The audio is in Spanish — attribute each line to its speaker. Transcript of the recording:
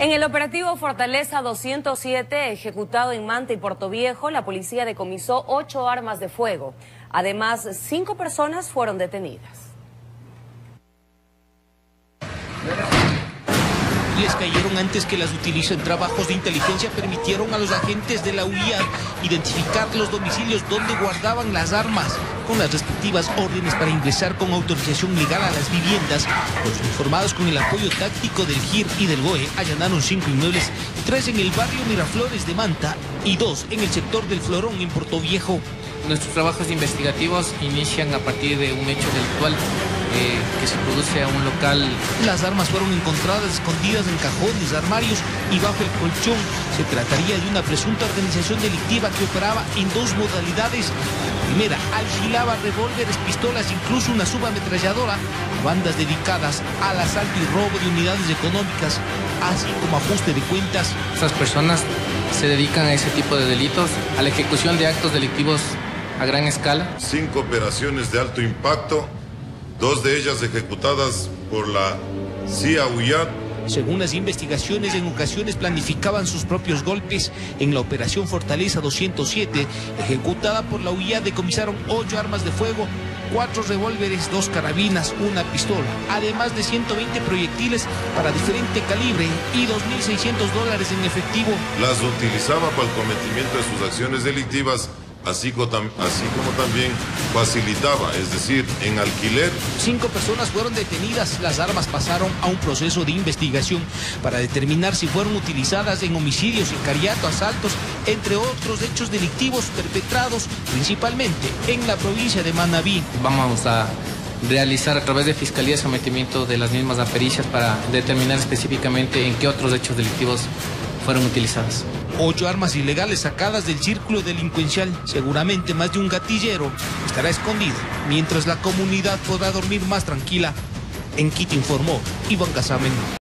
Speaker 1: En el operativo Fortaleza 207, ejecutado en Manta y Portoviejo, la policía decomisó 8 armas de fuego. Además, 5 personas fueron detenidas.
Speaker 2: Les cayeron antes que las utilicen. Trabajos de inteligencia permitieron a los agentes de la UIA identificar los domicilios donde guardaban las armas, con las respectivas órdenes para ingresar con autorización legal a las viviendas. Los informados con el apoyo táctico del GIR y del GOE allanaron 5 inmuebles, 3 en el barrio Miraflores de Manta y 2 en el sector del Florón en Portoviejo.
Speaker 3: Nuestros trabajos investigativos inician a partir de un hecho delictual que se produce a un local. Las armas fueron encontradas escondidas en cajones, armarios y bajo el colchón. Se trataría de una presunta organización delictiva que operaba en 2 modalidades. La primera alquilaba revólveres, pistolas, incluso una subametralladora a bandas dedicadas al asalto y robo de unidades económicas, así como ajuste de cuentas. Estas personas se dedican a ese tipo de delitos, a la ejecución de actos delictivos a gran escala.
Speaker 4: 5 operaciones de alto impacto, 2 de ellas ejecutadas por la CIA UIAT.
Speaker 2: Según las investigaciones, en ocasiones planificaban sus propios golpes. En la operación Fortaleza 207, ejecutada por la UIA, decomisaron 8 armas de fuego, 4 revólveres, 2 carabinas, una pistola, además de 120 proyectiles para diferente calibre y $2.600 en efectivo.
Speaker 4: Las utilizaba para el cometimiento de sus acciones delictivas, así como también facilitaba, es decir, en alquiler.
Speaker 2: 5 personas fueron detenidas. Las armas pasaron a un proceso de investigación para determinar si fueron utilizadas en homicidios, sicariato, asaltos, entre otros hechos delictivos perpetrados principalmente en la provincia de Manabí.
Speaker 3: Vamos a realizar a través de Fiscalía sometimiento de las mismas a pericias para determinar específicamente en qué otros hechos delictivos fueron utilizadas.
Speaker 2: 8 armas ilegales sacadas del círculo delincuencial. Seguramente más de un gatillero estará escondido, mientras la comunidad podrá dormir más tranquila. En Quito informó Iván Casamen.